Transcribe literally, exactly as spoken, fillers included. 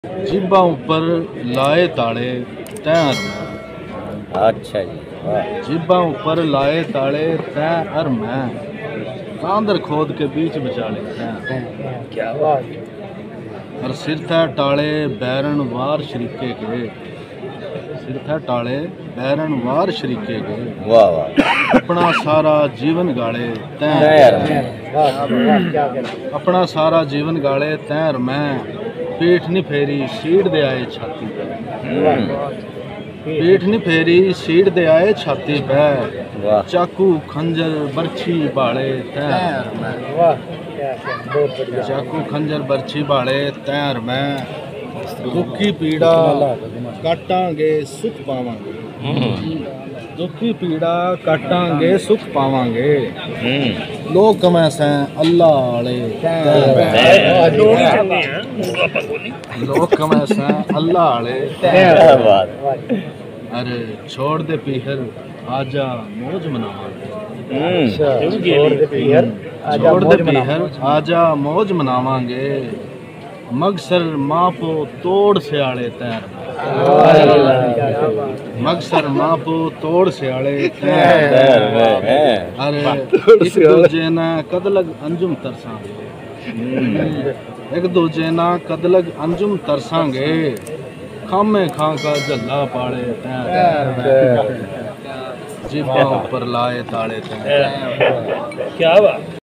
जिब्बा ऊपर लाए ताले तैर। अच्छा जी, जिब्बा ऊपर लाए ताले तैर और मैं कांदर खोद के बीच बिचाले तैर। क्या बात। और सिर था टाले बैरन वार शरीके के, सिर था टाले बैरन वार शरीके के। वाह वाह। अपना सारा जीवन गाले तैर, अपना सारा जीवन गाले तैर मैं पीठ नहीं फेरी सीट दे आए छाती पे, पीठ नहीं फेरी सीट दे आए छाती पे। चाकू खंजर बर्छी बाले तैर, चाकू खंजर बर्छी बाले तैर मैं दुखी पीड़ा काटांगे सुख पावांगे, दुखी पीड़ा काटांगे सुख पावांगे। लोग कमें से अल्लाह आले लोग कमें से अल्लाह आले। अरे छोड़ दे पीहर आजा मौज मनावांगे, छोड़ दे पीहर आजा मौज मनावांगे। मगसर मापो तोड़ सियाले तैर, मगसर मापो तोड़ सियाले तैर। अरे एक दूजे ना कदलग अंजुम तरसांगे, एक दूजे ना कदलग अंजुम तरसांगे। खामे खां का जल्ला पाले तैर, जिब्बा ऊपर लाए ताले तैर। क्या बात।